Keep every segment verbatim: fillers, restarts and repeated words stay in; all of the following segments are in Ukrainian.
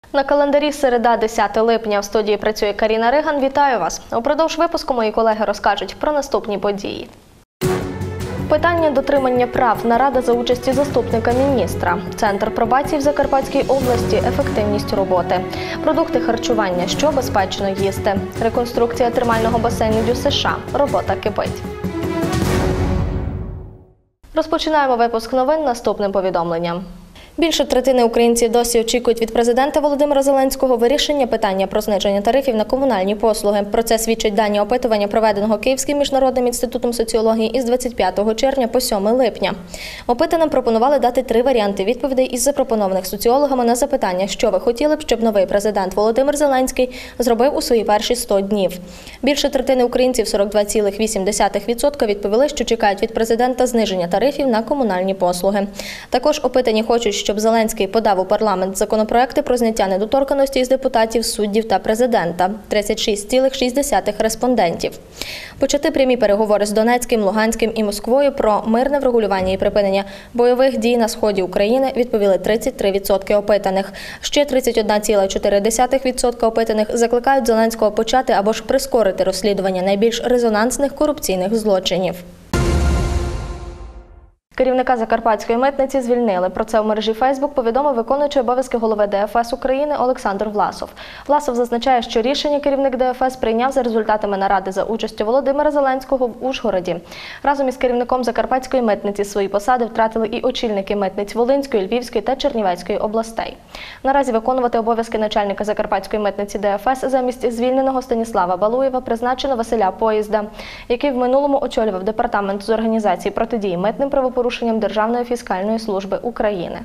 На календарі середа, десяте липня. В студії працює Каріна Риган. Вітаю вас. Упродовж випуску мої колеги розкажуть про наступні події. Питання дотримання прав. Нарада за участі заступника міністра. Центр пробації в Закарпатській області. Ефективність роботи. Продукти харчування. Що безпечно їсти. Реконструкція термального басейну ДЮСШ. Робота кипить. Розпочинаємо випуск новин наступним повідомленням. Більше третини українців досі очікують від президента Володимира Зеленського вирішення питання про зниження тарифів на комунальні послуги. Про це свідчать дані опитування, проведеного Київським міжнародним інститутом соціології із двадцять п'ятого червня по сьоме липня. Опитаним пропонували дати три варіанти відповідей із запропонованих соціологами на запитання, що ви хотіли б, щоб новий президент Володимир Зеленський зробив у свої перші сто днів. Більше третини українців, сорок два цілих вісім десятих відсотка, відповіли, що чекають від президента зниження тарифів на комунальні послуги. Також опитані хочуть, щоб Зеленський подав у парламент законопроекти про зняття недоторканності із депутатів, суддів та президента – тридцять шість цілих шість десятих респондентів. Почати прямі переговори з Донецьким, Луганським і Москвою про мирне врегулювання і припинення бойових дій на сході України відповіли тридцять три відсотки опитаних. Ще тридцять одна ціла чотири десятих відсотка опитаних закликають Зеленського почати або ж прискорити розслідування найбільш резонансних корупційних злочинів. Керівника Закарпатської митниці звільнили. Про це в мережі Фейсбук повідомив виконуючий обов'язки голови ДФС України Олександр Власов. Власов зазначає, що рішення керівник ДФС прийняв за результатами наради за участю Володимира Зеленського в Ужгороді. Разом із керівником Закарпатської митниці свої посади втратили і очільники митниць Волинської, Львівської та Чернівецької областей. Наразі виконувати обов'язки начальника Закарпатської митниці ДФС замість звільненого Станіслава Балуєва призначено Василя Поїзда, який в минулому очолював департамент з організації протидії митним правопорушенням Державної фіскальної служби України.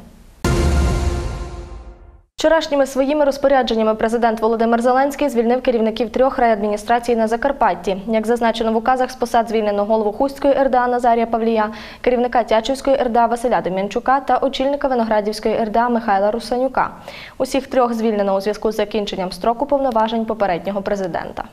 Вчорашніми своїми розпорядженнями президент Володимир Зеленський звільнив керівників трьох райадміністрацій на Закарпатті. Як зазначено в указах, з посад звільнено голову Хустської РДА Назарія Павлія, керівника Тячівської РДА Василя Дем'янчука та очільника Виноградівської РДА Михайла Русанюка. Усіх трьох звільнено у зв'язку з закінченням строку повноважень попереднього президента.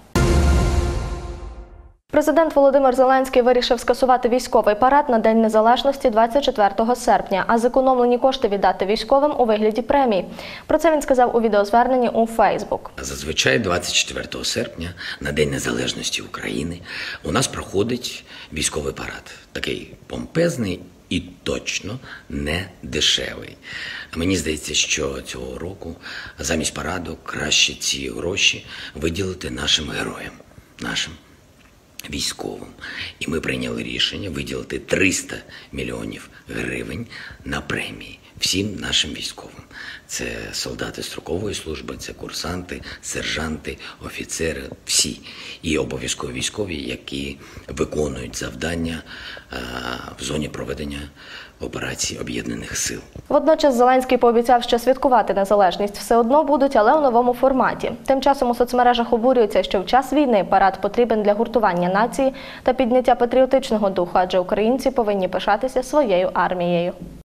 Президент Володимир Зеленський вирішив скасувати військовий парад на День Незалежності двадцять четвертого серпня, а зекономлені кошти віддати військовим у вигляді премій. Про це він сказав у відеозверненні у Фейсбук. Зазвичай двадцять четвертого серпня, на День Незалежності України, у нас проходить військовий парад. Такий помпезний і точно не дешевий. Мені здається, що цього року замість параду краще ці гроші виділити нашим героям, нашим військовим. І ми прийняли рішення виділити триста мільйонів гривень на премії всім нашим військовим. Це солдати строкової служби, це курсанти, сержанти, офіцери, всі. І обов'язково військові, які виконують завдання а, в зоні проведення операцій Об'єднаних сил. Водночас Зеленський пообіцяв, що святкувати незалежність все одно будуть, але у новому форматі. Тим часом у соцмережах обурюються, що в час війни парад потрібен для гуртування нації та підняття патріотичного духу, адже українці повинні пишатися своєю армією.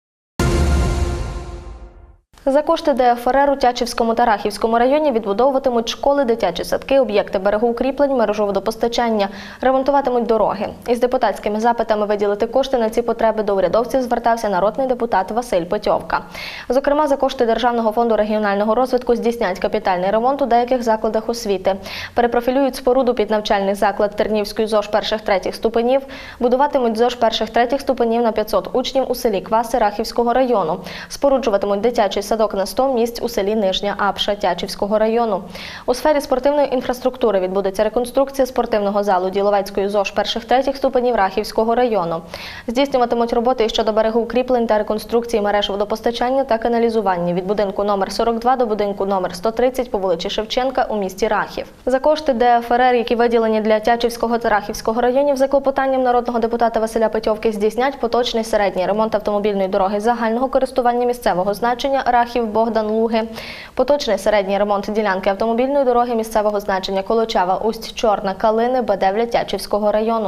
За кошти ДФРР у Тячівському та Рахівському районі відбудовуватимуть школи, дитячі садки, об'єкти берегоукріплень, мережу водопостачання, ремонтуватимуть дороги. Із депутатськими запитами виділити кошти на ці потреби до урядовців звертався народний депутат Василь Петьовка. Зокрема, за кошти Державного фонду регіонального розвитку здійснять капітальний ремонт у деяких закладах освіти. Перепрофілюють споруду під навчальний заклад Тернівської ЗОШ перших-третіх ступенів, будуватимуть ЗОШ перших-третіх ступенів на п'ятсот учнів у селі Кваси Рахівського району, споруджуватимуть дитячий садок садок на сто місць у селі Нижня Апша Тячівського району. У сфері спортивної інфраструктури відбудеться реконструкція спортивного залу Діловецької ЗОШ перших-третіх ступенів Рахівського району. Здійснюватимуть роботи щодо берегоукріплень та реконструкції мереж водопостачання та каналізування від будинку номер сорок два до будинку номер сто тридцять по вулиці Шевченка у місті Рахів. За кошти ДФРР, які виділені для Тячівського та Рахівського районів, за клопотанням народного депутата Василя Петьовки здійснять поточний середній ремонт автомобільної дороги загального користування місцевого значення Рахів-Богдан-Луги, поточний середній ремонт ділянки автомобільної дороги місцевого значення Колочава-Усть-Чорна-Калини Бадевля-Тячівського району.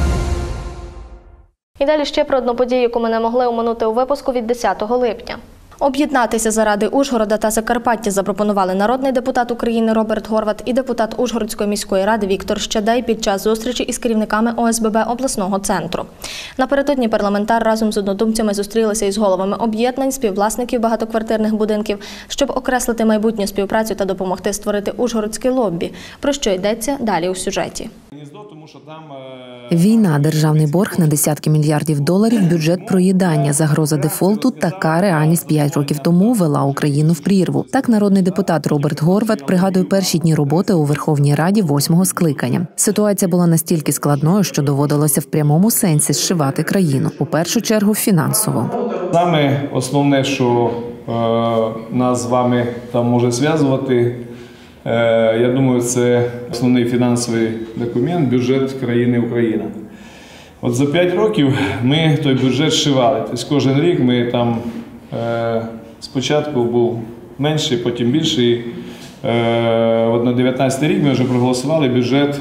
І далі ще про одну подію, яку ми не могли оминути у випуску від десятого липня. Об'єднатися заради Ужгорода та Закарпаття запропонували народний депутат України Роберт Горват і депутат Ужгородської міської ради Віктор Щадей під час зустрічі із керівниками О С Б Б обласного центру. Напередодні парламентар разом з однодумцями зустрілися із головами об'єднань, співвласників багатоквартирних будинків, щоб окреслити майбутню співпрацю та допомогти створити ужгородське лоббі. Про що йдеться далі у сюжеті. Війна, державний борг на десятки мільярдів доларів, бюджет проїдання, загроза дефолту – така реальність п'ять років тому вела Україну в прірву. Так народний депутат Роберт Горват пригадує перші дні роботи у Верховній Раді восьмого скликання. Ситуація була настільки складною, що доводилося в прямому сенсі зшивати країну, у першу чергу фінансово. Саме основне, що е, нас з вами там може зв'язувати, я думаю, це основний фінансовий документ – бюджет країни Україна. От за п'ять років ми той бюджет зшивали. Тобто кожен рік ми там спочатку був менший, потім більший. От на дев'ятнадцятий рік ми вже проголосували бюджет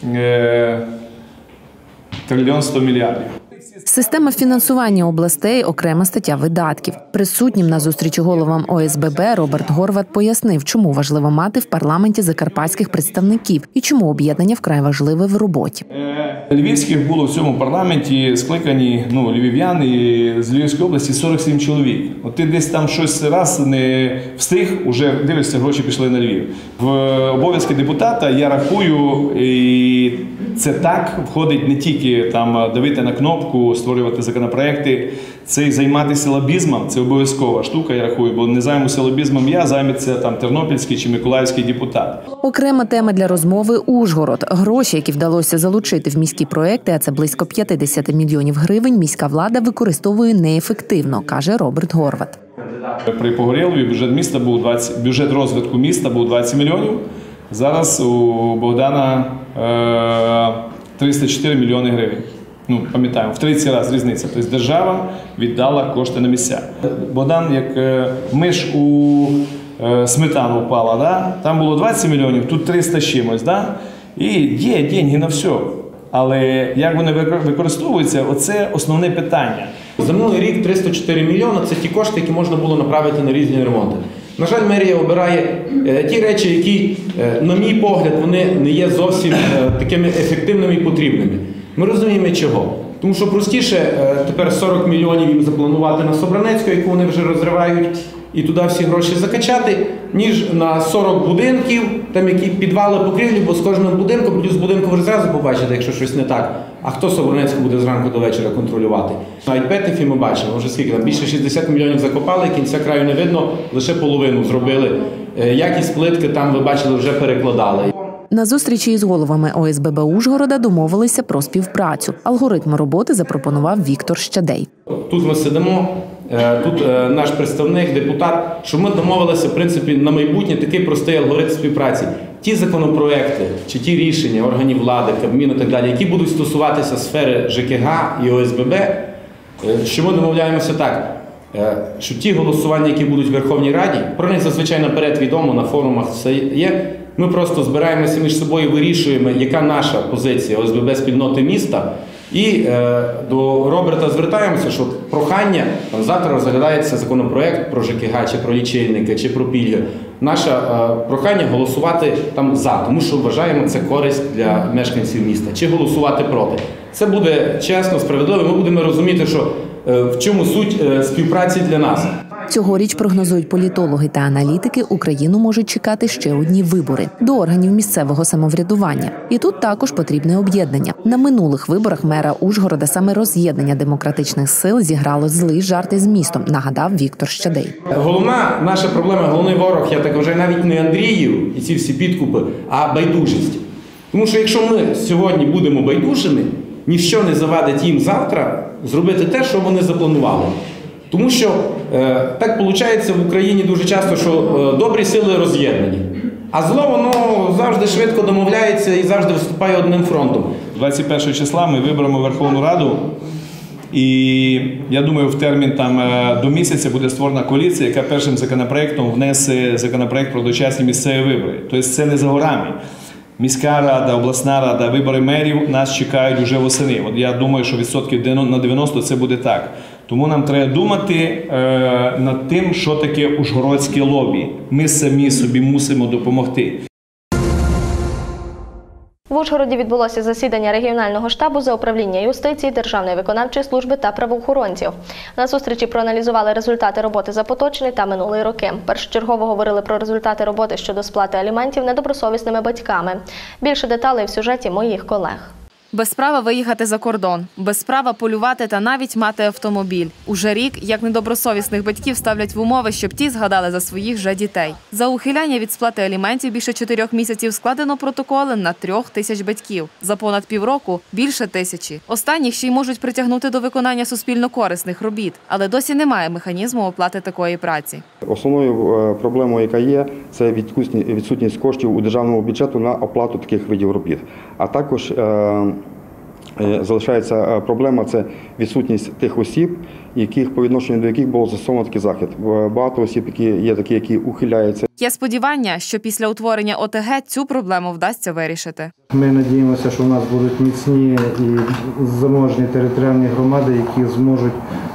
трильйон сто мільярдів. Система фінансування областей – окрема стаття видатків. Присутнім на зустрічі головам О С Б Б Роберт Горват пояснив, чому важливо мати в парламенті закарпатських представників і чому об'єднання вкрай важливе в роботі. Львівських було в цьому парламенті скликані ну, львів'яни з Львівської області сорок сім чоловік. От ти десь там щось раз не встиг, уже дивишся, гроші пішли на Львів. В обов'язки депутата я рахую, і це так входить не тільки там давити на кнопку, створювати законопроекти, це і займатися лобізмом, це обов'язкова штука, я рахую, бо не займуся лобізмом я, займеться там тернопільський чи миколаївський депутат. Окрема тема для розмови – Ужгород. Гроші, які вдалося залучити в міські проекти, а це близько п'ятдесят мільйонів гривень, міська влада використовує неефективно, каже Роберт Горват. При Погорєлові бюджет міста був двадцять, бюджет розвитку міста був двадцять мільйонів. Зараз у Богдана е, триста чотири мільйони гривень. Ну, пам'ятаємо, в тридцять разів різниця. Тобто держава віддала кошти на місця. Богдан, як е, миш у е, сметану впала, да? Там було двадцять мільйонів, тут триста з чимось. Да? І є деньги на все. Але як вони використовуються, оце основне питання. За минулий рік триста чотири мільйони – це ті кошти, які можна було направити на різні ремонти. На жаль, мерія обирає е, ті речі, які, е, на мій погляд, вони не є зовсім е, такими ефективними і потрібними. Ми розуміємо чого. Тому що простіше е, тепер сорок мільйонів їм запланувати на Собранецьку, яку вони вже розривають, і туди всі гроші закачати, ніж на сорок будинків, там які підвали покрівлі, бо з кожним будинком, плюс будинку ви зразу побачите, якщо щось не так. А хто Собранецьку буде зранку до вечора контролювати? Навіть Петефі ми бачимо, вже скільки там, більше шістдесят мільйонів закопали, кінця краю не видно, лише половину зробили. Якість плитки там, ви бачили, вже перекладали. На зустрічі із головами О С Б Б Ужгорода домовилися про співпрацю. Алгоритм роботи запропонував Віктор Щадей. Тут ми сидимо, тут наш представник, депутат, щоб ми домовилися, в принципі, на майбутнє такий простий алгоритм співпраці. Ті законопроекти чи ті рішення органів влади, Кабміну і так далі, які будуть стосуватися сфери Ж К Г і О С Б Б, що ми домовляємося так, що ті голосування, які будуть в Верховній Раді, про них зазвичай наперед відомо, на форумах все є, ми просто збираємося між собою, вирішуємо, яка наша позиція О С Б Б спільноти міста, і е, до Роберта звертаємося, що прохання, там завтра розглядається законопроект про Ж К Г, чи про лічильники, чи про пільги. Наше е, прохання голосувати там за, тому що вважаємо це користь для мешканців міста, чи голосувати проти. Це буде чесно, справедливо, ми будемо розуміти, що е, в чому суть е, співпраці для нас. Цьогоріч, прогнозують політологи та аналітики, Україну можуть чекати ще одні вибори – до органів місцевого самоврядування. І тут також потрібне об'єднання. На минулих виборах мера Ужгорода саме роз'єднання демократичних сил зіграло злий жарт із містом, нагадав Віктор Щадей. Головна наша проблема, головний ворог, я так вважаю, навіть не Андріїв і ці всі підкупи, а байдужість. Тому що якщо ми сьогодні будемо байдужими, ніщо не завадить їм завтра зробити те, що вони запланували. Тому що е, так виходить в Україні дуже часто, що е, добрі сили роз'єднані. А зло, воно завжди швидко домовляється і завжди виступає одним фронтом. двадцять першого числа ми виберемо Верховну Раду. І я думаю, в термін там до місяця буде створена коаліція, яка першим законопроектом внесе законопроект про дочасні місцеві вибори. Тобто це не за горами. Міська рада, обласна рада, вибори мерів нас чекають вже восени. От я думаю, що відсотків на дев'яносто це буде так. Тому нам треба думати е, над тим, що таке ужгородське лобі. Ми самі собі мусимо допомогти. В Ужгороді відбулося засідання регіонального штабу за управління юстиції, Державної виконавчої служби та правоохоронців. На зустрічі проаналізували результати роботи за поточний та минулий роки. Першочергово говорили про результати роботи щодо сплати аліментів недобросовісними батьками. Більше деталей в сюжеті моїх колег. Без права виїхати за кордон, без права полювати та навіть мати автомобіль. Уже рік, як недобросовісних батьків ставлять в умови, щоб ті згадали за своїх же дітей. За ухиляння від сплати аліментів більше чотирьох місяців складено протоколи на трьох тисяч батьків. За понад півроку – більше тисячі. Останніх ще й можуть притягнути до виконання суспільно-корисних робіт, але досі немає механізму оплати такої праці. Основною проблемою, яка є, це відсутність коштів у державному бюджету на оплату таких видів робіт. А також залишається проблема – це відсутність тих осіб, яких, по відношенню до яких було застосовано такий захід. Багато осіб, які є такі, які ухиляються. Є сподівання, що після утворення О Те Ге цю проблему вдасться вирішити. Ми надіємося, що у нас будуть міцні і заможні територіальні громади, які зможуть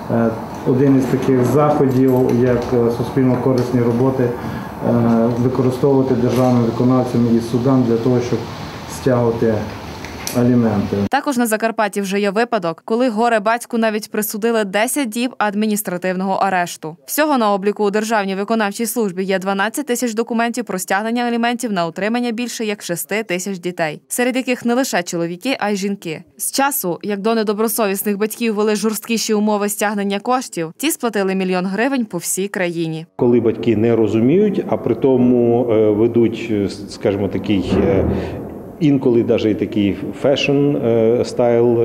один із таких заходів, як суспільно-корисні роботи, використовувати державним виконавцям і судам для того, щоб стягувати аліменти. Також на Закарпатті вже є випадок, коли горе-батьку навіть присудили десять діб адміністративного арешту. Всього на обліку у Державній виконавчій службі є дванадцять тисяч документів про стягнення аліментів на утримання більше як шести тисяч дітей, серед яких не лише чоловіки, а й жінки. З часу, як до недобросовісних батьків ввели жорсткіші умови стягнення коштів, ті сплатили мільйон гривень по всій країні. Коли батьки не розуміють, а при тому ведуть, скажімо, такий інколи навіть і такий фешн-стайл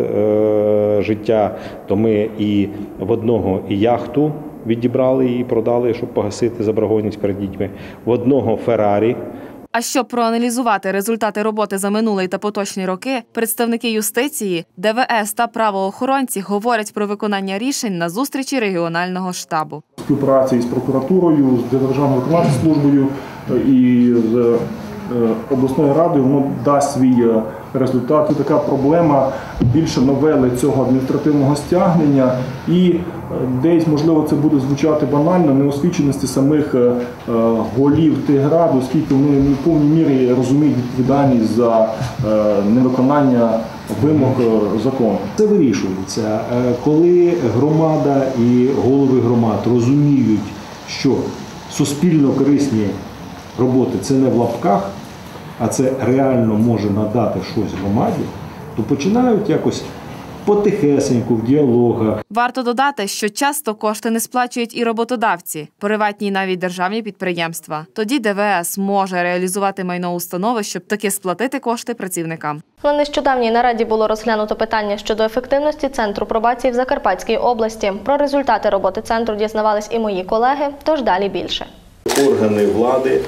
життя, то ми і в одного і яхту відібрали і продали, щоб погасити заборгованість перед дітьми, в одного Феррарі. А щоб проаналізувати результати роботи за минулий та поточні роки, представники юстиції, Де Ве Ес та правоохоронці говорять про виконання рішень на зустрічі регіонального штабу. Співпраці із прокуратурою, з Державною виконавчою службою і з обласною радою, воно дасть свій результат. І така проблема більше новели цього адміністративного стягнення і десь, можливо, це буде звучати банально, неосвіченості самих голів тих рад, оскільки вони в повній мірі розуміють відповідальність за невиконання вимог закону. Це вирішується, коли громада і голови громад розуміють, що суспільно корисні роботи – це не в лапках, а це реально може надати щось громаді, то починають якось потихесеньку, в діалогах. Варто додати, що часто кошти не сплачують і роботодавці, приватні і навіть державні підприємства. Тоді Де Ве Ес може реалізувати майно установи, щоб таки сплатити кошти працівникам. На нещодавній нараді було розглянуто питання щодо ефективності Центру пробації в Закарпатській області. Про результати роботи центру дізнавались і мої колеги, тож далі більше. Органи влади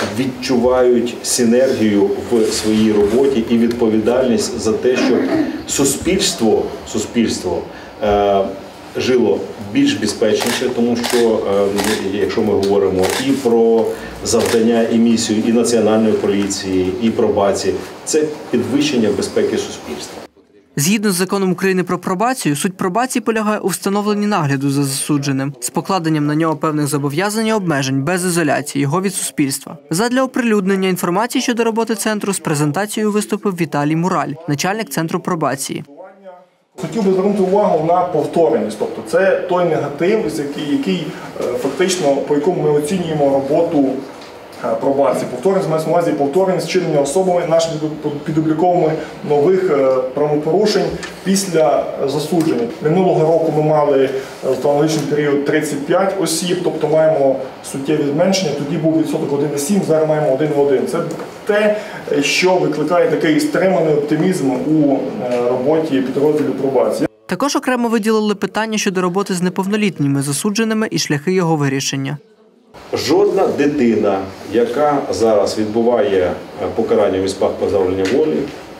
відчувають синергію в своїй роботі і відповідальність за те, щоб суспільство, суспільство е, жило більш безпечніше, тому що, е, якщо ми говоримо і про завдання і місію і Національної поліції, і пробації, це підвищення безпеки суспільства. Згідно з законом України про пробацію, суть пробації полягає у встановленні нагляду за засудженим, з покладенням на нього певних зобов'язань і обмежень, без ізоляції його від суспільства. Задля оприлюднення інформації щодо роботи центру з презентацією виступив Віталій Мураль, начальник Центру пробації. Хотів би звернути увагу на повтореність, тобто це той негатив, який, який фактично, по якому ми оцінюємо роботу пробації. Повторність, мається на увазі повторність вчинення особами нашими підобліковими нових правопорушень після засудження. Минулого року ми мали в аналогічний період тридцять п'ять осіб, тобто маємо суттєві зменшення, тоді був відсоток один цілих сім десятих, зараз маємо один цілих один. Це те, що викликає такий стриманий оптимізм у роботі підрозділів пробації. Також окремо виділили питання щодо роботи з неповнолітніми засудженими і шляхи його вирішення. Жодна дитина, яка зараз відбуває покарання в містах позбавлення волі,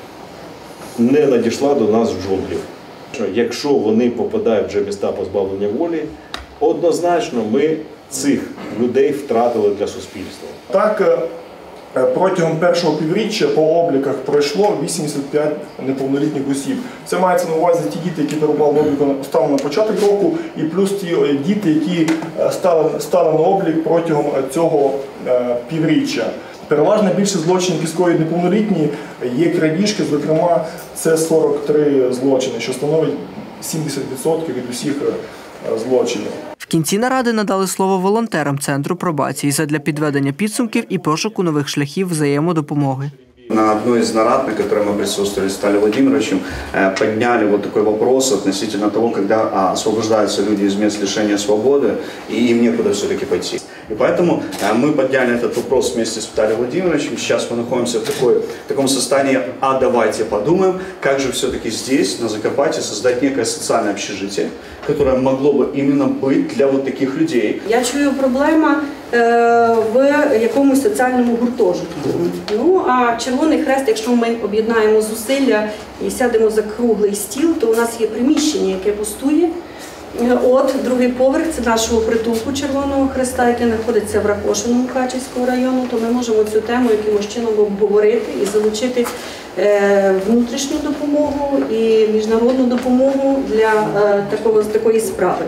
не надійшла до нас в джунглі. Якщо вони попадають вже в міста позбавлення волі, однозначно ми цих людей втратили для суспільства. Так, Протягом першого півріччя по обліках пройшло вісімдесят п'ять неповнолітніх осіб. Це мається на увазі ті діти, які перебували на обліку станом на початок року, і плюс ті діти, які стали, стали на облік протягом цього півріччя. Переважна більшість злочинів, які скоюють неповнолітні, є крадіжки, зокрема, це сорок три злочини, що становить сімдесят відсотків від усіх злочинів. В кінці наради надали слово волонтерам Центру пробації задля підведення підсумків і пошуку нових шляхів взаємодопомоги. На одной из нарад, на которой мы присутствовали с Виталием Владимировичем, подняли вот такой вопрос относительно того, когда освобождаются люди из мест лишения свободы, и им некуда все-таки пойти. И поэтому мы подняли этот вопрос вместе с Виталием Владимировичем. Сейчас мы находимся в, такой, в таком состоянии, а давайте подумаем, как же все-таки здесь, на Закарпатье, создать некое социальное общежитие, которое могло бы именно быть для вот таких людей. Я чую, проблема е, в якомусь соціальному гуртожитку. Ну, а Червоний Хрест, якщо ми об'єднаємо зусилля і сядемо за круглий стіл, то у нас є приміщення, яке пустує. От, другий поверх – це нашого притулку Червоного Хреста, який знаходиться в Ракошино Мукачівського району, то ми можемо цю тему якимось чином обговорити і залучити е, внутрішню допомогу і міжнародну допомогу для е, такого, такої справи.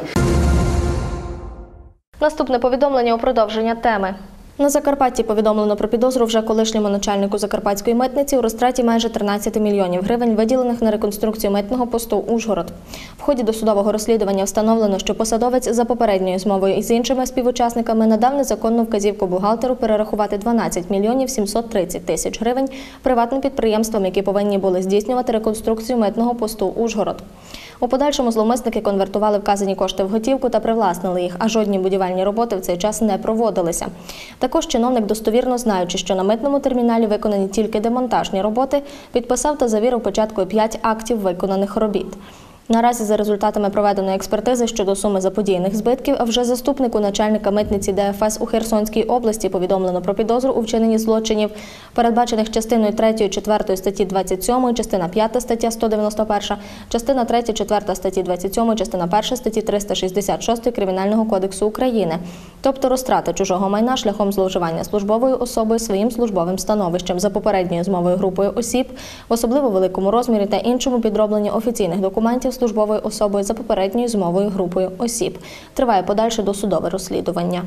Наступне повідомлення у продовження теми. На Закарпатті повідомлено про підозру вже колишньому начальнику Закарпатської митниці у розтраті майже тринадцять мільйонів гривень, виділених на реконструкцію митного посту Ужгород. В ході досудового розслідування встановлено, що посадовець за попередньою змовою із іншими співучасниками надав незаконну вказівку бухгалтеру перерахувати дванадцять мільйонів сімсот тридцять тисяч гривень приватним підприємствам, які повинні були здійснювати реконструкцію митного посту Ужгород. У подальшому зловмисники конвертували вказані кошти в готівку та привласнили їх, а жодні будівельні роботи в цей час не проводилися. Також чиновник, достовірно знаючи, що на митному терміналі виконані тільки демонтажні роботи, підписав та завірив початкою п'ять актів виконаних робіт. Наразі за результатами проведеної експертизи щодо суми заподіяних збитків, а вже заступнику начальника митниці Д Ф С у Херсонській області повідомлено про підозру у вчиненні злочинів, передбачених частиною третьою четвертою статті двадцять сьомої, частина п'ята стаття сто дев'яносто перша, частина третя четверта статті двадцять сьомої, частина перша статті триста шістдесят шість Кримінального кодексу України, тобто розтрата чужого майна шляхом зловживання службовою особою своїм службовим становищем за попередньою змовою групою осіб, в особливо великому розмірі та іншому підробленні офіційних документів службовою особою за попередньою змовою групою осіб. Триває подальше досудове розслідування.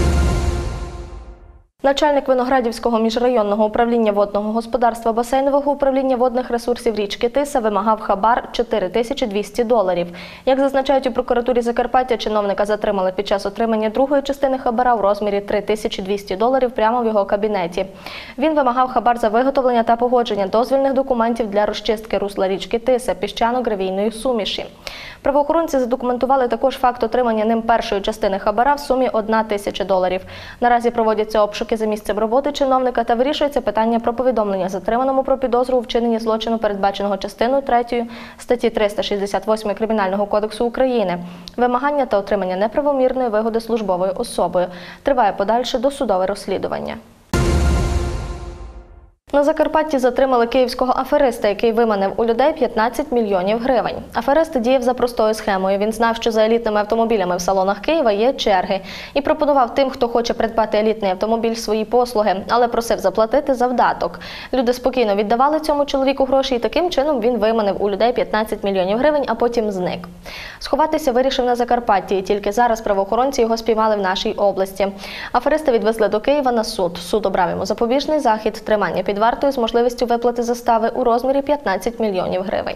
Начальник Виноградівського міжрайонного управління водного господарства басейнового управління водних ресурсів річки Тиса вимагав хабар чотири тисячі двісті доларів. Як зазначають у прокуратурі Закарпаття, чиновника затримали під час отримання другої частини хабара в розмірі три тисячі двісті доларів прямо в його кабінеті. Він вимагав хабар за виготовлення та погодження дозвільних документів для розчистки русла річки Тиса піщано-гравійної суміші. Правоохоронці задокументували також факт отримання ним першої частини хабара в сумі одна тисяча доларів. Наразі проводяться обшуки за місцем роботи чиновника та вирішується питання про повідомлення затриманому про підозру у вчиненні злочину, передбаченого частиною третьою статті триста шістдесят восьмої Кримінального кодексу України. Вимагання та отримання неправомірної вигоди службовою особою. Триває подальше досудове розслідування. На Закарпатті затримали київського афериста, який виманив у людей п'ятнадцять мільйонів гривень. Аферист діяв за простою схемою. Він знав, що за елітними автомобілями в салонах Києва є черги. І пропонував тим, хто хоче придбати елітний автомобіль, свої послуги, але просив заплатити завдаток. Люди спокійно віддавали цьому чоловіку гроші, і таким чином він виманив у людей п'ятнадцять мільйонів гривень, а потім зник. Сховатися вирішив на Закарпатті, і тільки зараз правоохоронці його спіймали в нашій області. Афериста відвезли до Києва на суд. Суд обрав йому запобіжний захід, тримання під вартою з можливістю виплати застави у розмірі п'ятнадцять мільйонів гривень.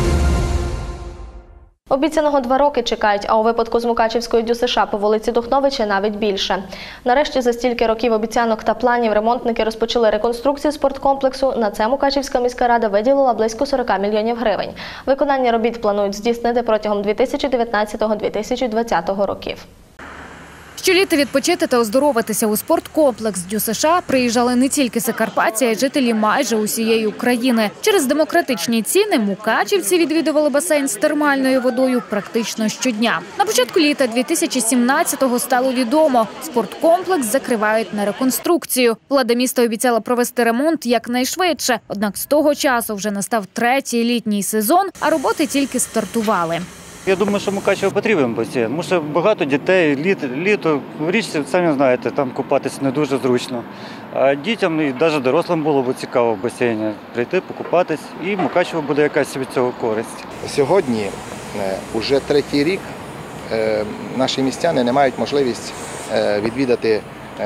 Обіцяного два роки чекають, а у випадку з Мукачівською Д Ю С Ш по вулиці Духновича навіть більше. Нарешті за стільки років обіцянок та планів ремонтники розпочали реконструкцію спорткомплексу. На це Мукачівська міська рада виділила близько сорок мільйонів гривень. Виконання робіт планують здійснити протягом дві тисячі дев'ятнадцятого - дві тисячі двадцятого років. Щоліта відпочити та оздоровитися у спорткомплекс Д Ю С Ш приїжджали не тільки закарпатці, а й жителі майже усієї України. Через демократичні ціни мукачівці відвідували басейн з термальною водою практично щодня. На початку літа дві тисячі сімнадцятого стало відомо – спорткомплекс закривають на реконструкцію. Влада міста обіцяла провести ремонт якнайшвидше, однак з того часу вже настав третій літній сезон, а роботи тільки стартували. Я думаю, що Мукачево потрібен басейн, тому що багато дітей, літо, літо в річці, самі знаєте, там купатися не дуже зручно. А дітям і навіть дорослим було б цікаво в басейні прийти, покупатись, і Мукачево буде якась від цього користь. Сьогодні, вже третій рік, наші містяни не мають можливість відвідати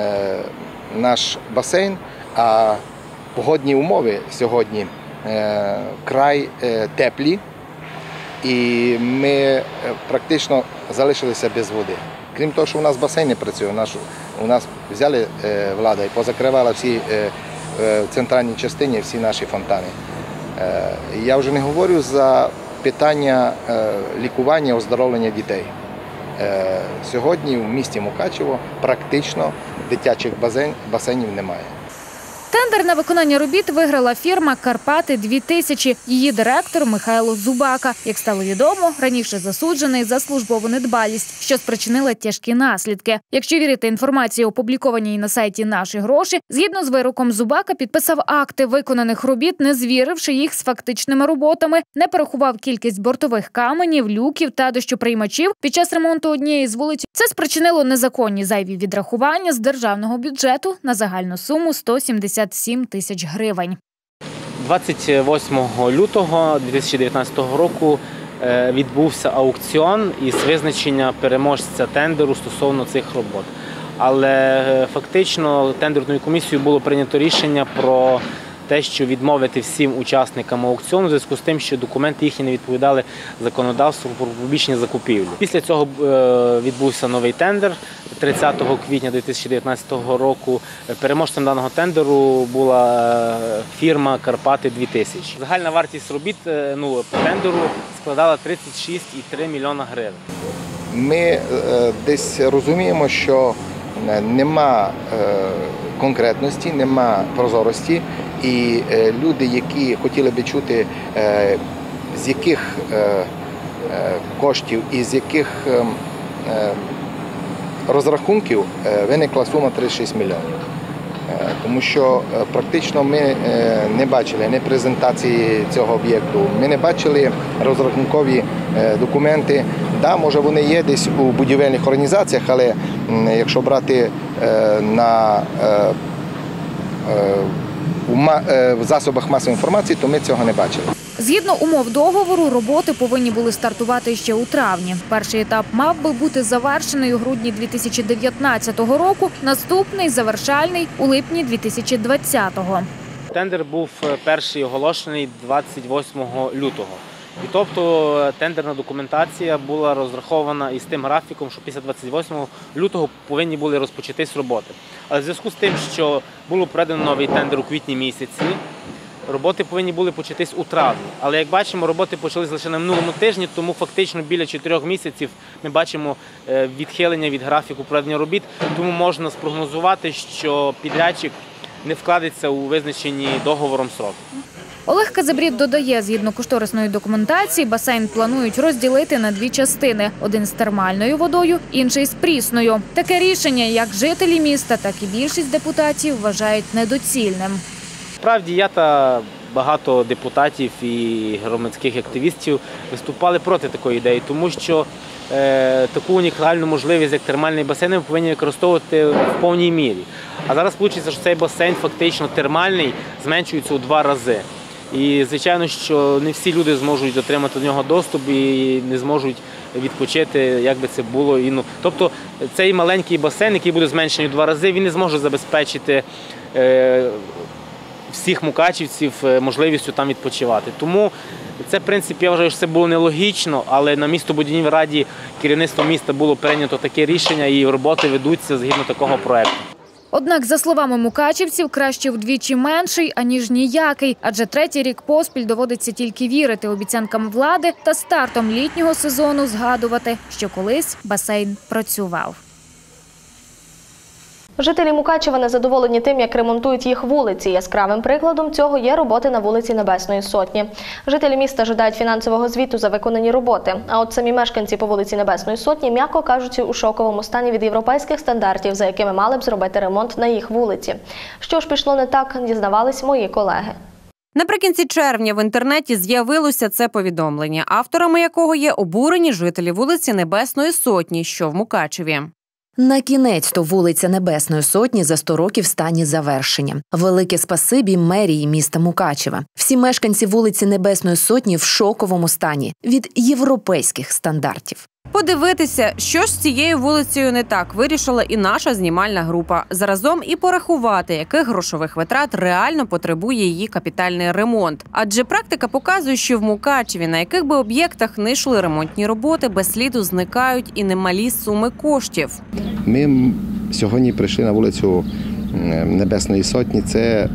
наш басейн, а погодні умови сьогодні край теплі. І ми практично залишилися без води. Крім того, що у нас басейн не працює, у нас взяли влада і позакривала всі в центральній частині всі наші фонтани. Я вже не говорю за питання лікування, оздоровлення дітей. Сьогодні в місті Мукачево практично дитячих басейнів немає. Тендер на виконання робіт виграла фірма «Карпати-дві тисячі». Її директор Михайло Зубака. Як стало відомо, раніше засуджений за службову недбалість, що спричинила тяжкі наслідки. Якщо вірити інформації, опублікованій на сайті «Наші гроші», згідно з вироком Зубака підписав акти виконаних робіт, не звіривши їх з фактичними роботами, не порахував кількість бортових каменів, люків та дощоприймачів під час ремонту однієї з вулиць. Це спричинило незаконні зайві відрахування з державного бюджету на загальну суму сто сімдесят сім тисяч гривень. двадцять восьмого лютого дві тисячі дев'ятнадцятого року відбувся аукціон із визначення переможця тендеру стосовно цих робот. Але фактично тендерною комісією було прийнято рішення про те, що відмовити всім учасникам аукціону в зв'язку з тим, що документи їхні не відповідали законодавству про публічні закупівлі. Після цього відбувся новий тендер тридцятого квітня дві тисячі дев'ятнадцятого року. Переможцем даного тендеру була фірма «Карпати-дві тисячі». Загальна вартість робіт ну, по тендеру складала тридцять шість цілих три мільйона гривень. Ми е, десь розуміємо, що нема е, конкретності, нема прозорості, і е, люди, які хотіли би чути, е, з яких е, е, коштів і з яких е, розрахунків е, виникла сума тридцять шість мільйонів. Е, тому що е, практично ми е, не бачили ні презентації цього об'єкту, ми не бачили розрахункові е, документи. Да, може вони є десь у будівельних організаціях, але м, якщо брати е, на е, е, в засобах масової інформації, то ми цього не бачили. Згідно умов договору, роботи повинні були стартувати ще у травні. Перший етап мав би бути завершений у грудні дві тисячі дев'ятнадцятого року, наступний – завершальний у липні дві тисячі двадцятого. Тендер був перший оголошений двадцять восьмого лютого. І тобто тендерна документація була розрахована із тим графіком, що після двадцять восьмого лютого повинні були розпочатись роботи. Але в зв'язку з тим, що було проведено новий тендер у квітні місяці, роботи повинні були початись у травні. Але, як бачимо, роботи почалися лише на минулому тижні, тому фактично біля чотирьох місяців ми бачимо відхилення від графіку проведення робіт. Тому можна спрогнозувати, що підрядчик не вкладеться у визначені договором сроки. Олег Казебрід додає, згідно кошторисної документації, басейн планують розділити на дві частини – один з термальною водою, інший з прісною. Таке рішення як жителі міста, так і більшість депутатів вважають недоцільним. Справді, я та багато депутатів і громадських активістів виступали проти такої ідеї, тому що е, таку унікальну можливість, як термальний басейн, ми повинні використовувати в повній мірі. А зараз виходить, що цей басейн фактично термальний зменшується у два рази. І, звичайно, що не всі люди зможуть отримати до нього доступ і не зможуть відпочити, як би це було. І, ну, тобто цей маленький басейн, який буде зменшений у два рази, він не зможе забезпечити е, всіх мукачівців можливістю там відпочивати. Тому це, в принципі, я вважаю, що це було нелогічно, але на містобудівній раді керівництво міста було прийнято таке рішення і роботи ведуться згідно такого проєкту. Однак, за словами мукачівців, краще вдвічі менший, аніж ніякий. Адже третій рік поспіль доводиться тільки вірити обіцянкам влади та стартом літнього сезону згадувати, що колись басейн працював. Жителі Мукачева незадоволені тим, як ремонтують їх вулиці. Яскравим прикладом цього є роботи на вулиці Небесної Сотні. Жителі міста жадають фінансового звіту за виконані роботи. А от самі мешканці по вулиці Небесної Сотні, м'яко кажучи, у шоковому стані від європейських стандартів, за якими мали б зробити ремонт на їх вулиці. Що ж пішло не так, дізнавались мої колеги. Наприкінці червня в інтернеті з'явилося це повідомлення, авторами якого є обурені жителі вулиці Небесної Сотні, що в Мукачеві. На кінець-то вулиця Небесної Сотні за сто років в стані завершення. Велике спасибі мерії міста Мукачева. Всі мешканці вулиці Небесної Сотні в шоковому стані від європейських стандартів. Подивитися, що ж з цією вулицею не так, вирішила і наша знімальна група. Заразом і порахувати, яких грошових витрат реально потребує її капітальний ремонт. Адже практика показує, що в Мукачеві, на яких би об'єктах не йшли ремонтні роботи, без сліду зникають і немалі суми коштів. Ми сьогодні прийшли на вулицю Небесної Сотні. Це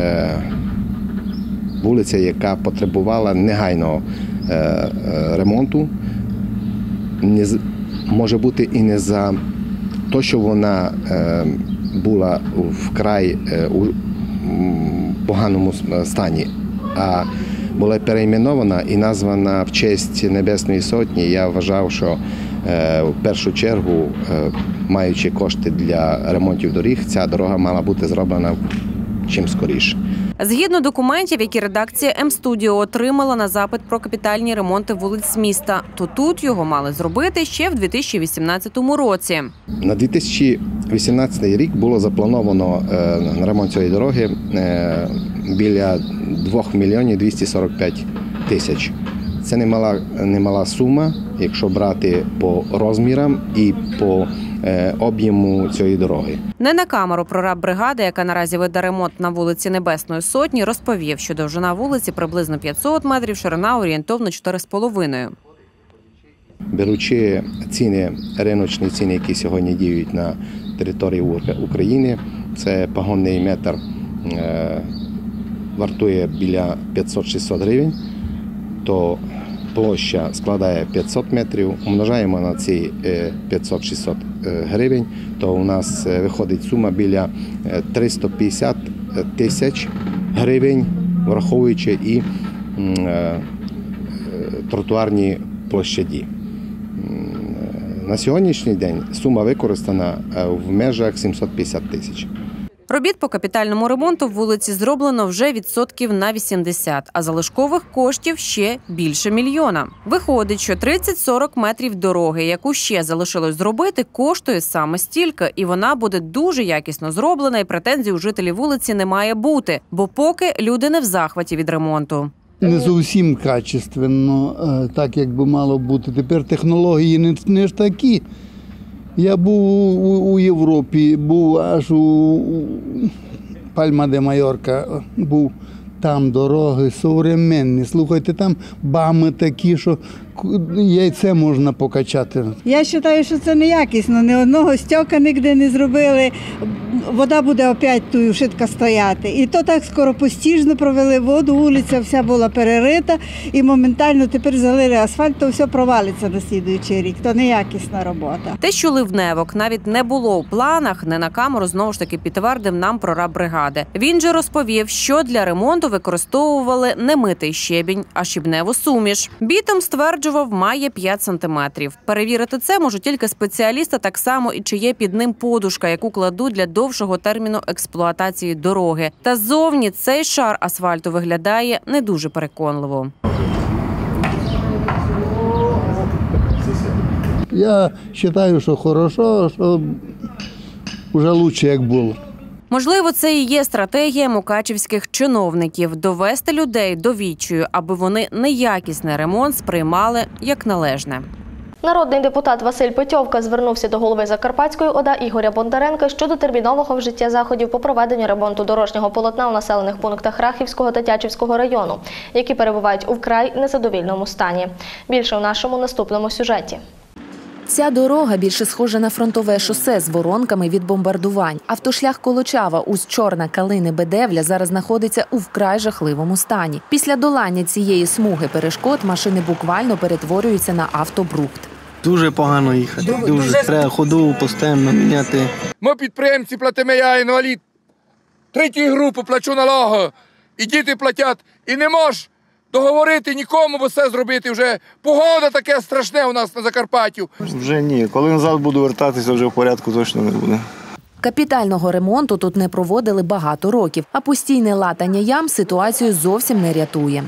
вулиця, яка потребувала негайного ремонту. Не, може бути і не за те, що вона е, була вкрай е, у поганому стані, а була перейменована і названа в честь Небесної Сотні. Я вважав, що е, в першу чергу, е, маючи кошти для ремонтів доріг, ця дорога мала бути зроблена чим скоріше. Згідно документів, які редакція М-студіо отримала на запит про капітальні ремонти вулиць міста, то тут його мали зробити ще в дві тисячі вісімнадцятому році. На дві тисячі вісімнадцятий рік було заплановано на ремонт цієї дороги біля двох мільйонів двісті сорок п'ять тисяч. Це немала, немала сума, якщо брати по розмірам і по е, об'єму цієї дороги. Не на камеру прораб бригади, яка наразі веде ремонт на вулиці Небесної Сотні, розповів, що довжина вулиці приблизно п'ятсот метрів, ширина орієнтовно чотири з половиною. Беручи ціни, риночні ціни, які сьогодні діють на території України, це погонний метр е, вартує біля п'ятсот-шістсот гривень, то площа складає п'ятсот метрів, умножаємо на ці п'ятсот-шістсот гривень, то у нас виходить сума біля триста п'ятдесят тисяч гривень, враховуючи і тротуарні площаді. На сьогоднішній день сума використана в межах сімсот п'ятдесят тисяч. Робіт по капітальному ремонту вулиці зроблено вже відсотків на вісімдесят, а залишкових коштів ще більше мільйона. Виходить, що тридцять-сорок метрів дороги, яку ще залишилось зробити, коштує саме стільки, і вона буде дуже якісно зроблена, і претензій у жителів вулиці не має бути, бо поки люди не в захваті від ремонту. Не зовсім качественно, так як би мало бути. Тепер технології не, не ж такі. Я був у, у Європі, був аж у, у Пальма де Майорка, був там дороги современні. Слухайте, там бами такі, що яйце можна покачати. Я вважаю, що це неякісно. Ні одного стьока ніде не зробили. Вода буде опять тут швидко стояти. І то так скоропостіжно провели воду, вулиця вся була перерита і моментально тепер залили асфальт, то все провалиться на слідуючий рік. То неякісна робота. Те, що ливневок навіть не було у планах, не на камеру знову ж таки підтвердив нам прораб бригади. Він же розповів, що для ремонту використовували не митий щебінь, а щебневу суміш. Бітум, стверджував, має п'ять сантиметрів. Перевірити це можуть тільки спеціалісти, так само і чи є під ним подушка, яку кладуть для довшого терміну експлуатації дороги. Та ззовні цей шар асфальту виглядає не дуже переконливо. Я вважаю, що хорошо, що вже краще, як було. Можливо, це і є стратегія мукачівських чиновників – довести людей до відчаю, аби вони неякісний ремонт сприймали як належне. Народний депутат Василь Петьовка звернувся до голови Закарпатської ОДА Ігоря Бондаренка щодо термінового вжиття заходів по проведенню ремонту дорожнього полотна у населених пунктах Рахівського та Тячівського району, які перебувають у вкрай незадовільному стані. Більше у нашому наступному сюжеті. Ця дорога більше схожа на фронтове шосе з воронками від бомбардувань. Автошлях Колочава, Усть-Чорна, Калини, Бедевля зараз знаходиться у вкрай жахливому стані. Після долання цієї смуги перешкод машини буквально перетворюються на автобрухт. Дуже погано їхати, дуже. дуже. Треба ходу постійно міняти. Ми підприємці платимо, я інвалід. Третьої групи плачу налоги. І діти платять. І не можеш договорити нікому, бо все зробити. Вже погода таке страшне у нас на Закарпатті. Вже ні. Коли назад буду вертатися, вже в порядку точно не буде. Капітального ремонту тут не проводили багато років, а постійне латання ям ситуацію зовсім не рятує.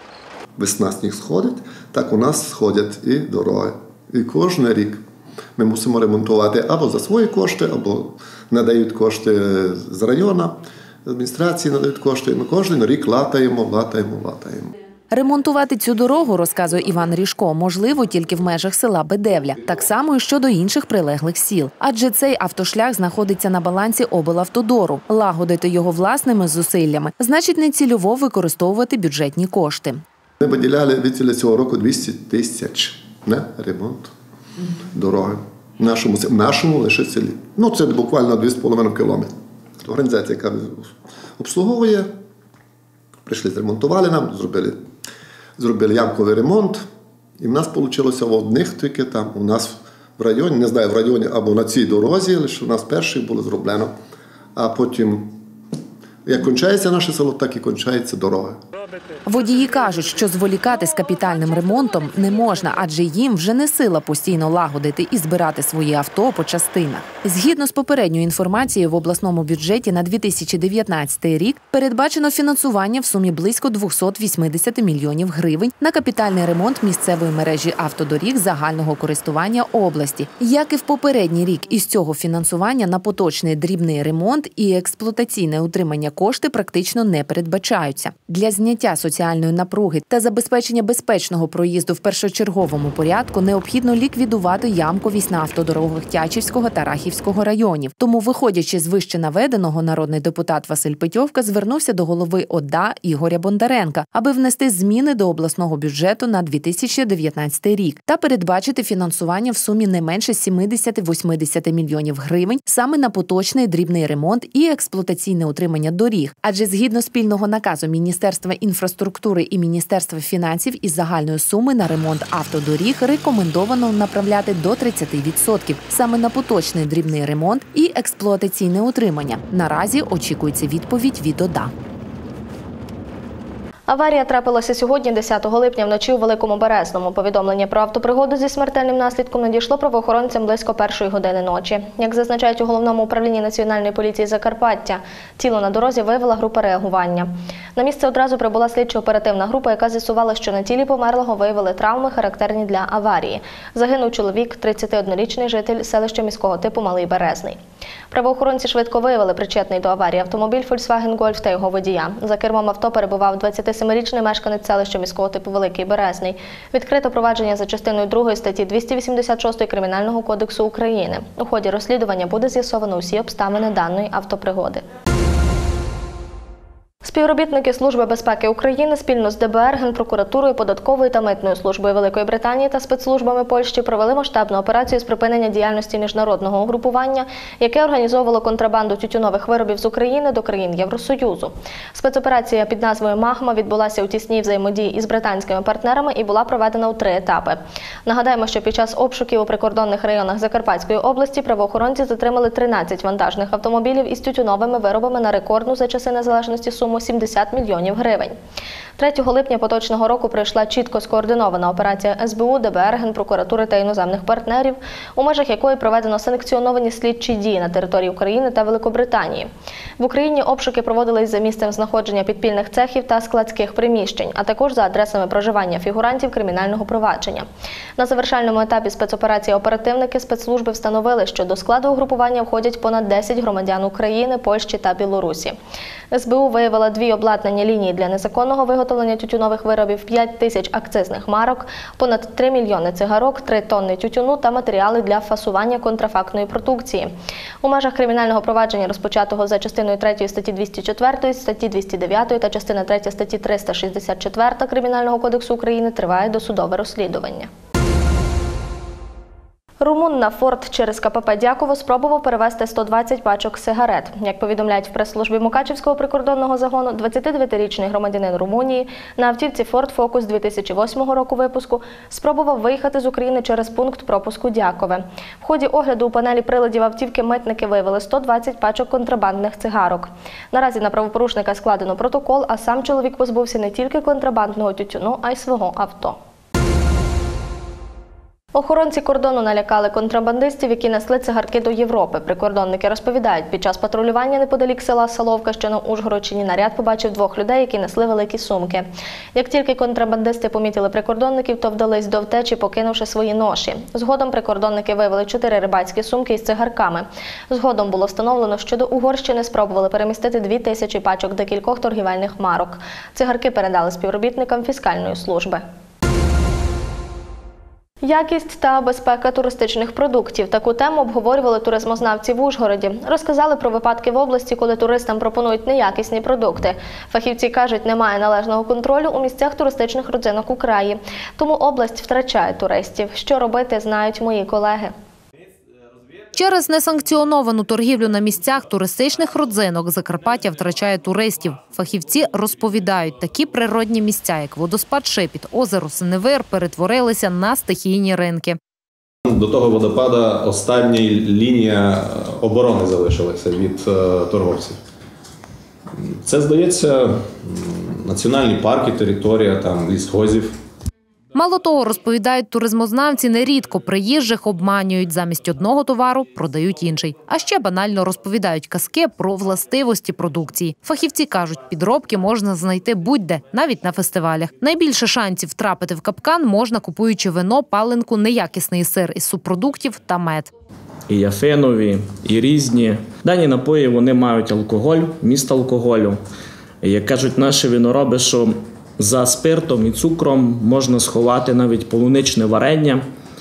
Весна сніг сходить, так у нас сходять і дороги. І кожен рік ми мусимо ремонтувати або за свої кошти, або надають кошти з району, з адміністрації надають кошти. Ми кожен рік латаємо, латаємо, латаємо. Ремонтувати цю дорогу, розказує Іван Ріжко, можливо тільки в межах села Бедевля. Так само і щодо інших прилеглих сіл. Адже цей автошлях знаходиться на балансі облавтодору. Лагодити його власними зусиллями значить нецільово використовувати бюджетні кошти. Ми виділяли від цього року двісті тисяч на ремонт дороги. В нашому, в нашому лише селі. Ну, це буквально дві з половиною кілометри. Організація, яка обслуговує, прийшли, зремонтували нам, зробили, зробили ямковий ремонт. І в нас вийшло в одних тільки там, у нас в районі, не знаю, в районі або на цій дорозі, лише у нас перший було зроблено. А потім, як кончається наше село, так і кончається дорога. Водії кажуть, що зволікати з капітальним ремонтом не можна, адже їм вже не сила постійно лагодити і збирати свої авто по частинах. Згідно з попередньою інформацією, в обласному бюджеті на дві тисячі дев'ятнадцятий рік передбачено фінансування в сумі близько двісті вісімдесят мільйонів гривень на капітальний ремонт місцевої мережі автодоріг загального користування області. Як і в попередній рік, із цього фінансування на поточний дрібний ремонт і експлуатаційне утримання кошти практично не передбачаються. Для зняття соціальної напруги та забезпечення безпечного проїзду в першочерговому порядку необхідно ліквідувати ямковість на автодорогах Тячівського та Рахівського районів. Тому, виходячи з вище наведеного, народний депутат Василь Петьовка звернувся до голови ОДА Ігоря Бондаренка, аби внести зміни до обласного бюджету на дві тисячі дев'ятнадцятий рік та передбачити фінансування в сумі не менше сімдесят-вісімдесят мільйонів гривень саме на поточний дрібний ремонт і експлуатаційне утримання доріг. Адже згідно спільного наказу Міністерства інфраструктури і Міністерства фінансів із загальної суми на ремонт автодоріг рекомендовано направляти до тридцять відсотків саме на поточний дрібний ремонт і експлуатаційне утримання. Наразі очікується відповідь від ОДА. Аварія трапилася сьогодні, десятого липня, вночі у Великому Березному. Повідомлення про автопригоду зі смертельним наслідком надійшло правоохоронцям близько першої години ночі. Як зазначають у Головному управлінні Національної поліції Закарпаття, тіло на дорозі виявила група реагування. На місце одразу прибула слідчо-оперативна група, яка з'ясувала, що на тілі померлого виявили травми, характерні для аварії. Загинув чоловік, тридцятиоднорічний житель селища міського типу Малий Березний. Правоохоронці швидко виявили причетний до аварії автомобіль Volkswagen Golf та його водія. За кермом авто перебував двадцятисемирічний мешканець селища міського типу Великий Березний. Відкрито провадження за частиною другої статті двісті вісімдесят шість Кримінального кодексу України. У ході розслідування буде з'ясовано усі обставини даної автопригоди. Співробітники Служби безпеки України спільно з ДБР, Генпрокуратурою, Податковою та Митною службою Великої Британії та спецслужбами Польщі провели масштабну операцію з припинення діяльності міжнародного угрупування, яке організовувало контрабанду тютюнових виробів з України до країн Євросоюзу. Спецоперація під назвою «Магма» відбулася у тісній взаємодії із британськими партнерами і була проведена у три етапи. Нагадаємо, що під час обшуків у прикордонних районах Закарпатської області правоохоронці затримали тринадцять вантажних автомобілів із тютюновими виробами на рекордну за часи незалежності суму сімдесят мільйонів гривень. третього липня поточного року пройшла чітко скоординована операція ес бе у, ДБР, Генпрокуратури та іноземних партнерів, у межах якої проведено санкціоновані слідчі дії на території України та Великобританії. В Україні обшуки проводились за місцем знаходження підпільних цехів та складських приміщень, а також за адресами проживання фігурантів кримінального провадження. На завершальному етапі спецоперації оперативники спецслужби встановили, що до складу угрупування входять понад десять громадян України, Польщі та Білорусі. ес бе у виявила дві обладнані лінії для незаконного виготовлення тютюнових виробів, п'ять тисяч акцизних марок, понад три мільйони цигарок, три тонни тютюну та матеріали для фасування контрафактної продукції. У межах кримінального провадження, розпочатого за частиною третьою статті двісті чотири, статті двісті дев'ять та частина третя статті триста шістдесят чотири Кримінального кодексу України, триває досудове розслідування. Румун на форт через ка пе пе Дяково спробував перевезти сто двадцять пачок сигарет. Як повідомляють в прес-службі Мукачівського прикордонного загону, двадцятидев'ятирічний громадянин Румунії на автівці Ford Focus дві тисячі восьмого року випуску спробував виїхати з України через пункт пропуску Дякове. В ході огляду у панелі приладів автівки митники виявили сто двадцять пачок контрабандних цигарок. Наразі на правопорушника складено протокол, а сам чоловік позбувся не тільки контрабандного тютюну, а й свого авто. Охоронці кордону налякали контрабандистів, які несли цигарки до Європи. Прикордонники розповідають, під час патрулювання неподалік села Саловка, що на Ужгородщині, наряд побачив двох людей, які несли великі сумки. Як тільки контрабандисти помітили прикордонників, то вдались до втечі, покинувши свої ноші. Згодом прикордонники виявили чотири рибацькі сумки із цигарками. Згодом було встановлено, що до Угорщини спробували перемістити дві тисячі пачок декількох торгівельних марок. Цигарки передали співробітникам фіскальної служби. Якість та безпека туристичних продуктів. Таку тему обговорювали туризмознавці в Ужгороді. Розказали про випадки в області, коли туристам пропонують неякісні продукти. Фахівці кажуть, немає належного контролю у місцях туристичних родзинок у краї. Тому область втрачає туристів. Що робити, знають мої колеги. Через несанкціоновану торгівлю на місцях туристичних родзинок Закарпаття втрачає туристів. Фахівці розповідають, такі природні місця, як водоспад Шипіт, озеро Синевир, перетворилися на стихійні ринки. До того водопада остання лінія оборони залишилася від торговців. Це, здається, національні парки, територія, там, лісхозів. Мало того, розповідають туризмознавці, нерідко приїжджих обманюють. Замість одного товару продають інший. А ще банально розповідають казки про властивості продукції. Фахівці кажуть, підробки можна знайти будь-де, навіть на фестивалях. Найбільше шансів втрапити в капкан можна, купуючи вино, паленку, неякісний сир із субпродуктів та мед. І яфинові, і різні. Дані напої, вони мають алкоголь, вміст алкоголю. Як кажуть наші винороби, що за спиртом і цукром можна сховати навіть полуничне варення.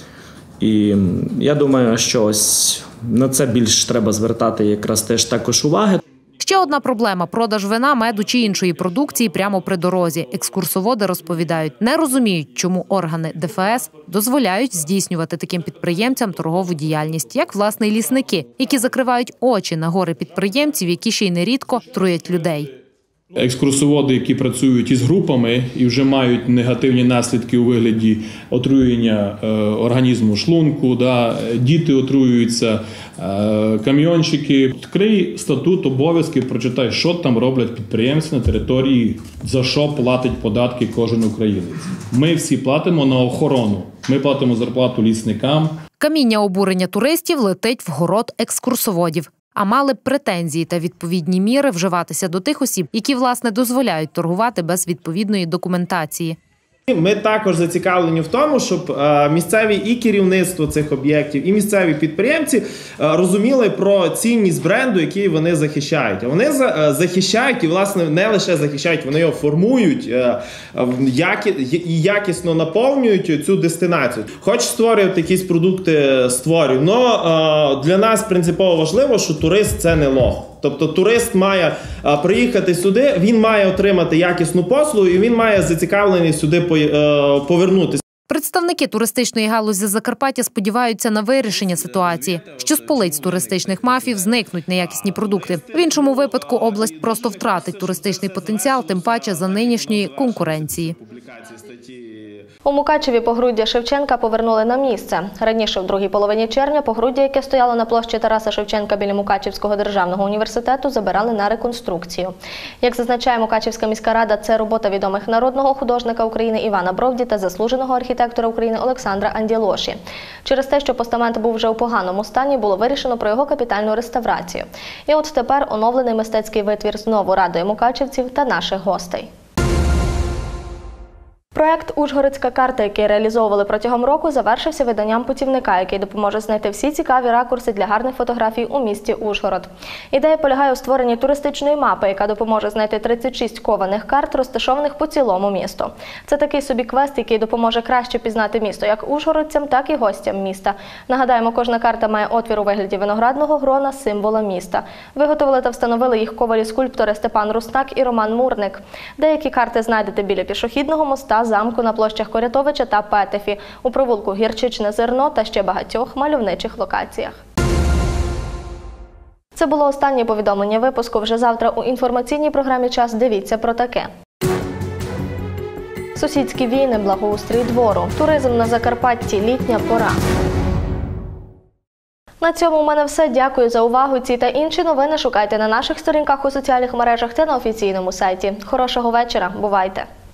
І я думаю, що ось на це більш треба звертати якраз теж також уваги. Ще одна проблема – продаж вина, меду чи іншої продукції прямо при дорозі. Екскурсоводи розповідають, не розуміють, чому органи Де Фе Ес дозволяють здійснювати таким підприємцям торгову діяльність, як, власне, лісники, які закривають очі на гори підприємців, які ще й нерідко труять людей. Екскурсоводи, які працюють із групами і вже мають негативні наслідки у вигляді отруєння е, організму шлунку, да, діти отруюються, е, камйонщики. Відкрий статут обов'язків, прочитай, що там роблять підприємці на території, за що платить податки кожен українець. Ми всі платимо на охорону, ми платимо зарплату лісникам. Каміння обурення туристів летить в город екскурсоводів. А мали б претензії та відповідні міри вживатися до тих осіб, які, власне, дозволяють торгувати без відповідної документації. Ми також зацікавлені в тому, щоб місцеві і керівництво цих об'єктів, і місцеві підприємці розуміли про цінність бренду, який вони захищають. Вони захищають і, власне, не лише захищають, вони його формують і якісно наповнюють цю дестинацію. Хоч створювати якісь продукти, створюють. Але для нас принципово важливо, що турист – це не лох. Тобто турист має приїхати сюди, він має отримати якісну послугу і він має зацікавленість сюди повернутися. Представники туристичної галузі Закарпаття сподіваються на вирішення ситуації, що з полиць туристичних мафій зникнуть неякісні продукти. В іншому випадку область просто втратить туристичний потенціал, тим паче за нинішньої конкуренції. У Мукачеві погруддя Шевченка повернули на місце. Раніше, в другій половині червня, погруддя, яке стояло на площі Тараса Шевченка біля Мукачевського державного університету, забирали на реконструкцію. Як зазначає Мукачевська міська рада, це робота відомих народного художника України Івана Бровді та заслуженого архітектора України Олександра Анділоші. Через те, що постамент був вже у поганому стані, було вирішено про його капітальну реставрацію. І от тепер оновлений мистецький витвір знову радує мукачевців та наших гостей. Проект «Ужгородська карта», який реалізовували протягом року, завершився виданням путівника, який допоможе знайти всі цікаві ракурси для гарних фотографій у місті Ужгород. Ідея полягає у створенні туристичної мапи, яка допоможе знайти тридцять шість кованих карт, розташованих по цілому місту. Це такий собі квест, який допоможе краще пізнати місто як ужгородцям, так і гостям міста. Нагадаємо, кожна карта має отвір у вигляді виноградного грона, символа міста. Виготовили та встановили їх ковалі-скульптори Степан Руснак і Роман Мурник. Деякі карти знайдете біля пішохідного моста, замку на площах Корятовича та Петефі, у провулку Гірчичне зерно та ще багатьох мальовничих локаціях. Це було останнє повідомлення випуску. Вже завтра у інформаційній програмі «Час» дивіться про таке. Сусідські війни, благоустрій двору, туризм на Закарпатті, літня пора. На цьому у мене все. Дякую за увагу. Ці та інші новини шукайте на наших сторінках у соціальних мережах та на офіційному сайті. Хорошого вечора. Бувайте!